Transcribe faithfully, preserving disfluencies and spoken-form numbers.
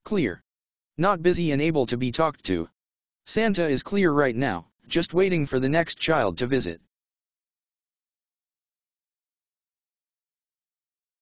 Clear. Not busy and able to be talked to. Santa is clear right now, just waiting for the next child to visit.